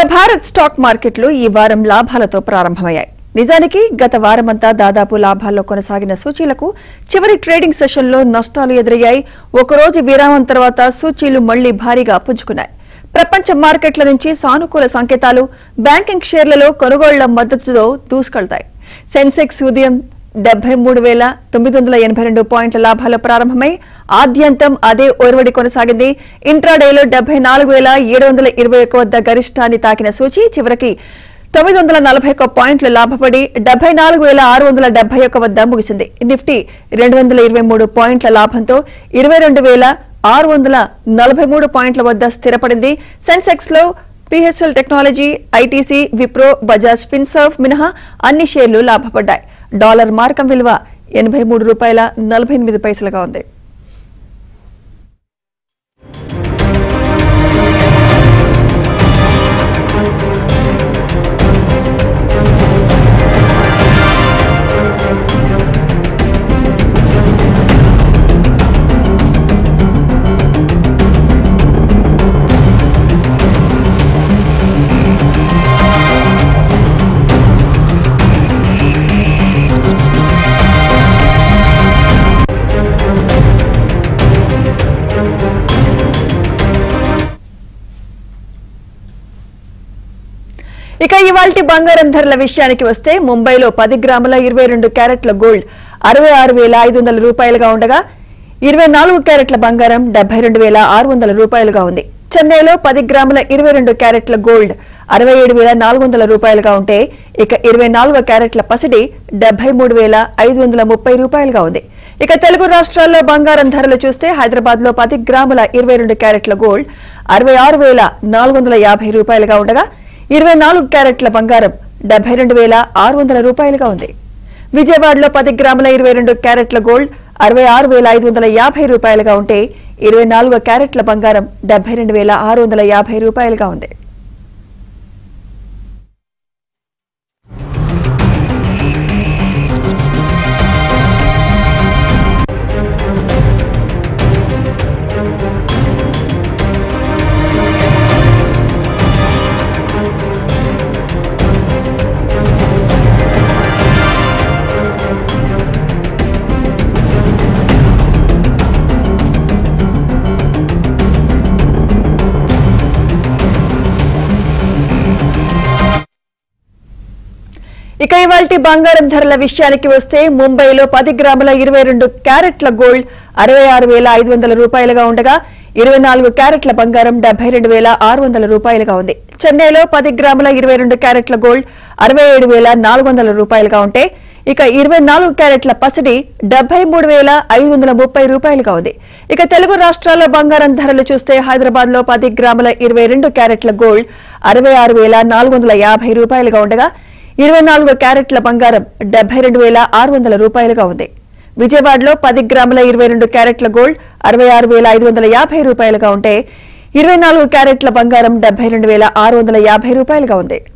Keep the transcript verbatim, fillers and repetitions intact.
Bharat stock మార్కెట్లు ఈ వారం లాభాలతో ప్రారంభమయ్యాయి. నిజానికి గత వారమంతా దాదాపు లాభాల్లో కొనసాగిన సూచీలకు చివరి ట్రేడింగ్ సెషన్లో నష్టాలు ఎదురయ్యాయి. ఒకరోజు విరామం తర్వాత సూచీలు మళ్లీ భారీగా పుంజుకున్నాయి. ప్రపంచ మార్కెట్ల నుంచి సానుకూల సంకేతాలు బ్యాంకింగ్ షేర్లలో కొనుగోళ్ల మద్దతుతో దూసుకెళ్తాయి. సెన్సెక్స్ ఉదయం డెబ్బై మూడు వేల తొమ్మిది వందల ఎనభై రెండు పాయింట్ల లాభాలు ప్రారంభమై ఆద్యంతం అదే ఒరవడి కొనసాగింది. ఇంట్రాడేలో డెబ్బై నాలుగు వేల ఏడు వందల ఇరవై ఒక వద్ద గరిష్టాన్ని తాకిన సూచీ చివరికి తొమ్మిది వందల నలభై ఒక్క పాయింట్లు లాభపడి డెబ్బై నాలుగు వేల ఆరు వందల డెబ్బై ఒక్క వద్ద ముగిసింది. నిఫ్టీ రెండు వందల ఇరవై మూడు పాయింట్ల లాభంతో ఇరవై రెండు వేల ఆరు వందల నలభై మూడు పాయింట్ల వద్ద స్థిరపడింది. సెన్సెక్స్ లో PHL technology, ITC, Wipro, Bajaj Finserv మినహా అన్ని షేర్లు లాభపడ్డాయి. డాలర్ మార్కం విలువ ఎనభై మూడు రూపాయల నలభై ఎనిమిది పైసలుగా ఉంది. ఇక ఇవాల్టి బంగారం ధరల విషయానికి వస్తే ముంబైలో పది గ్రాముల ఇరవై రెండు క్యారెట్ల గోల్డ్ అరవై ఆరు వేల ఐదు వందల రూపాయలుగా ఉండగా ఇరవై నాలుగు క్యారెట్ల బంగారం డెబ్బై రెండు వేల ఆరు వందల రూపాయలుగా ఉంది. చెన్నైలో పది గ్రాముల ఇరవై రెండు క్యారెట్ల గోల్డ్ అరవై ఏడు వేల నాలుగు వందల రూపాయలుగా ఉంటే ఇక ఇరవై నాలుగు క్యారెట్ల పసిడి డెబ్బై మూడు వేల ఐదు వందల ముప్పై రూపాయలుగా ఉంది. ఇక తెలుగు రాష్ట్రాల్లో బంగారం ధరలు చూస్తే హైదరాబాద్ లో పది గ్రాముల ఇరవై రెండు క్యారెట్ల గోల్డ్ అరవై ఆరు వేల నాలుగు వందల యాభై రూపాయలుగా ఉండగా ఇరవై నాలుగు క్యారెట్ల బంగారం డెబ్బై రెండు వేల ఆరు వందల రూపాయలుగా ఉంది. విజయవాడలో పది గ్రాముల ఇరవై రెండు క్యారెట్ల గోల్డ్ అరవై ఆరు వేల ఐదు వందల యాభై రూపాయలుగా ఉంటే ఇరవై నాలుగు క్యారెట్ల బంగారం డెబ్బై రెండు వేల ఆరు వందల యాభై రూపాయలుగా ఉంది. ఇక ఇవాల్టి బంగారం ధరల విషయానికి వస్తే ముంబైలో పది గ్రాముల ఇరవై రెండు క్యారెట్ల గోల్డ్ అరవై ఆరు వేల ఐదు వందల రూపాయలుగా ఉండగా ఇరవై నాలుగు క్యారెట్ల బంగారం డెబ్బై రెండు వేల ఆరు వందల రూపాయలుగా ఉంది. చెన్నైలో పది గ్రాముల ఇరవై రెండు క్యారెట్ల గోల్డ్ అరవై ఏడు వేల నాలుగు వందల రూపాయలుగా ఉంటే ఇక ఇరవై నాలుగు క్యారెట్ల పసిడి డెబ్బై మూడు వేల ఐదు వందల ముప్పై రూపాయలుగా ఉంది. ఇక తెలుగు రాష్ట్రాల్లో బంగారం ధరలు చూస్తే హైదరాబాద్ లో పది గ్రాముల ఇరవై రెండు క్యారెట్ల గోల్డ్ అరవై ఆరు వేల నాలుగు వందల యాభై రూపాయలుగా ఉండగా ఇరవై నాలుగు క్యారెట్ల బంగారం డెబ్బై రెండు వేల ఆరు వందల రూపాయలుగా ఉంది. విజయవాడలో పది గ్రాముల ఇరవై రెండు క్యారెట్ల గోల్డ్ అరవై ఆరు వేల ఐదు వందల యాభై రూపాయలుగా ఉంటే ఇరవై నాలుగు క్యారెట్ల బంగారం డెబ్బై రెండు వేల ఆరు వందల యాభై రూపాయలుగా ఉంది.